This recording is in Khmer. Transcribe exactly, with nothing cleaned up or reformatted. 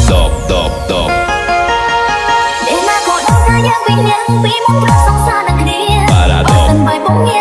Stop stop stop ដែលណាក៏ដឹងថាយើងពីរនាក់ពីមុនត្រូវសងសានឹងគ្នា Paradox បើសិនបែបពងងារ